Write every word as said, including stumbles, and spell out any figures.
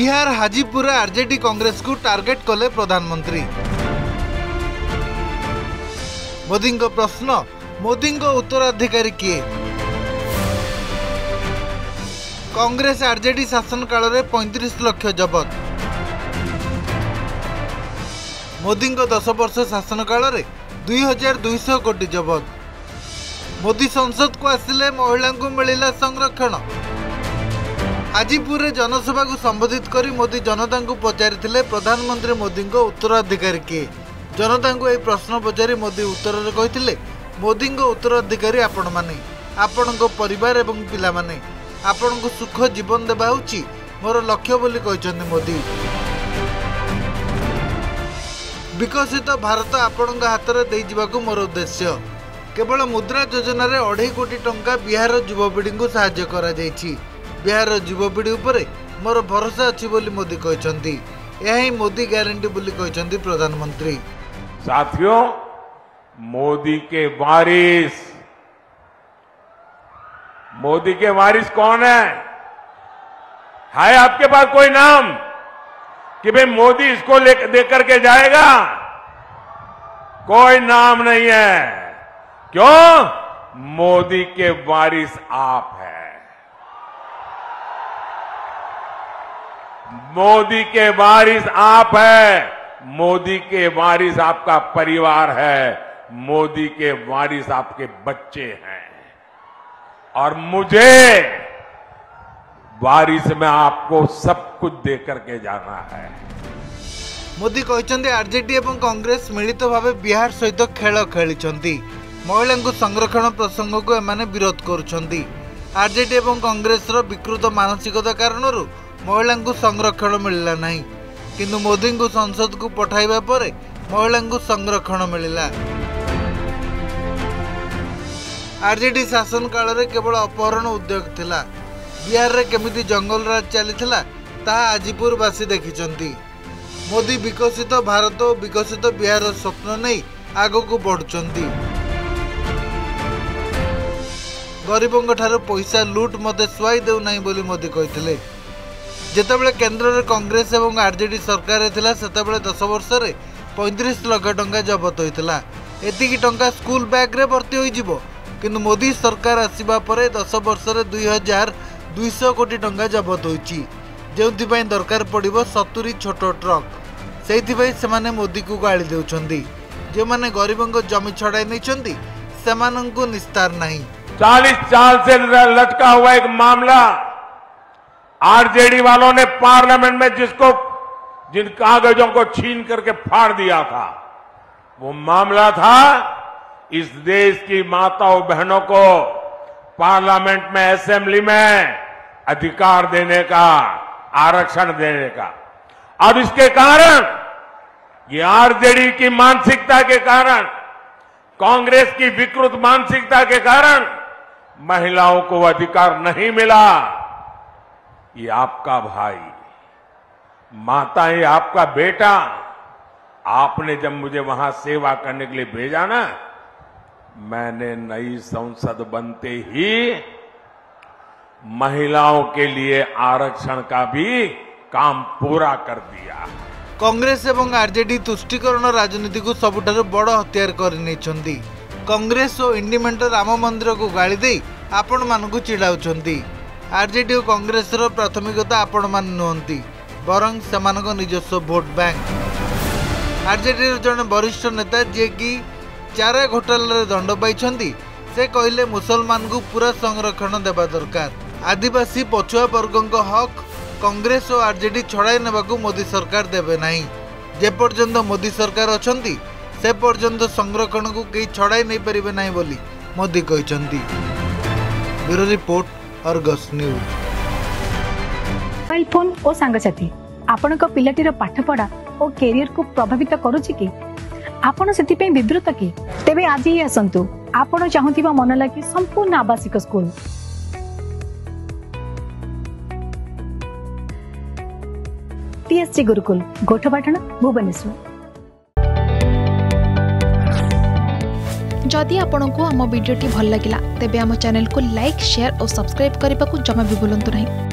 Bihar Hajipur RJD Congress को target कले प्रधानमंत्री। मोदी प्रश्न, मोदी उत्तराधिकारी किए? कांग्रेस आरजेडी शासन काल में पैंतीस लाख जबत। मोदी दस वर्ष शासन काल में दुई हजार दुईश कोटी जबत। मोदी संसद को आसिले महिला को मिला संरक्षण। हाजीपुर जनसभा को संबोधित करी मोदी जनता को पचारि प्रधानमंत्री मोदी को उत्तराधिकारी किए? जनता को यह प्रश्न पचारि मोदी उत्तर में कहते मोदी को उत्तराधिकारी आपण माने, आपण परिवार एवं पिला माने, आपण को सुख जीवन देवा होची मोर लक्ष्य बोली कहते मोदी। विकसित भारत आपण हाथ में दे जावाक मोर उद्देश्य। केवल मुद्रा योजना रे अढ़ाई कोटी टंका बिहार युवपीढ़ी को साहाय्य करा जायछि। बिहार युवपीढ़ी उपरे मोर भरोसा अच्छी बोली मोदी कहते। यही मोदी गारंटी बोली कहते प्रधानमंत्री। साथियों, मोदी के वारिस मोदी के वारिस कौन है? है आपके पास कोई नाम कि भाई मोदी इसको लेकर के जाएगा? कोई नाम नहीं है। क्यों? मोदी के वारिस आप हैं। मोदी के वारिस आप हैं। मोदी के वारिस आपका परिवार है। मोदी के वारिस आपके बच्चे हैं। और मुझे वारिस में आपको सब कुछ दे करके जाना है। मोदी कहते आरजेडी एवं कांग्रेस मिलित भाव बिहार सहित खेल खेली। महिला को संरक्षण प्रसंग को एमाने विरोध करुछंती। आरजेडी एवं कांग्रेस रो विकृत मानसिकता कारण महिला को संरक्षण मिलला नहीं, किंतु मोदी को संसद को पठाइबा परे महिला को संरक्षण मिलला। आरजेडी शासन काल रे केवल अपहरण उद्योग थिला। बिहार रे केमिति जंगल राज चलीथिला ताहा हाजीपुरवासी देखिचंती। मोदी विकसित भारत और विकसित बिहार स्वप्न नहीं आगो को बढ़ुचंती। गरीबों ठारू पैसा लुट मते सुवाई देउ नहीं बोली मोदी कहते। जेतेबेले केंद्र रे कांग्रेस एवं आरजेडी सरकार थिला सेतेबेले दस वर्ष रे पैंतीस लाख टंका जबत होइतिला। एतिकी टंका स्कूल बैग रे भर्ती होई जिवो, किंतु मोदी सरकार आसीबा परे दस वर्ष रे दुई हजार दुईश कोटी टंका जबत होइची, जेउथिपाई दरकार पड़िबो सत्तरी छोट ट्रक। सेइथिपाई सेमाने मोदी को गाली देउछंती। जे माने गरीबों को जमी छड़ाई नैछंती सेमानंकु निस्तार नहीं। चालीस साल से लटका हुआ एक मामला आरजेडी वालों ने पार्लियामेंट में जिसको जिन कागजों को छीन करके फाड़ दिया था, वो मामला था इस देश की माताओं बहनों को पार्लियामेंट में, असेंबली में अधिकार देने का, आरक्षण देने का। अब इसके कारण, ये आरजेडी की मानसिकता के कारण, कांग्रेस की विकृत मानसिकता के कारण महिलाओं को अधिकार नहीं मिला। ये आपका भाई, माता, ये आपका बेटा, आपने जब मुझे वहां सेवा करने के लिए भेजा ना, मैंने नई संसद बनते ही महिलाओं के लिए आरक्षण का भी काम पूरा कर दिया। कांग्रेस एवं आरजेडी तुष्टिकरण राजनीति को सबुठारु बड़ हथियार कर कांग्रेस और इंडिमेंट राम मंदिर को गाली दे आपण मानकु चिड़ाउछंती। आरजेडी और कांग्रेस रो प्राथमिकता आपण मान नुहंती, बरं सेमानक निजस्व भोट बैंक। आरजेडी रो जने वरिष्ठ नेता जे कि चारा घोटाला रे दंड पाइछंती, से कहले मुसलमान को पूरा संरक्षण देबा दरकार। आदिवासी पछुआ वर्गों को हक कांग्रेस और आरजेडी छड़ाई नेबाकू मोदी सरकार देबे नहीं। जे पर्यंत मोदी सरकार अछंती से पर्यंत संरक्षण को कई छड़ाई नहीं परिबे नहीं बोली मोदी कहचंती। Bureau report, Argus news. Mobile phone और सांगसाथी आपण को पिलाटीर पाठपढ़ा और कैरियर को प्रभावित करुछि कि आपण सेति पे विब्रत कि? तेबे आज ही आसंतु आपण चाहुथिबा मन लागी संपूर्ण आवासिक स्कूल टीएससी गुरुकुल, गोठपाटण, भुवनेश्वर। जदि आपंक आम भिडी भल लगा तेब आम चैनल को लाइक, शेयर और सब्सक्राइब करने को जमा भी भूलु नहीं।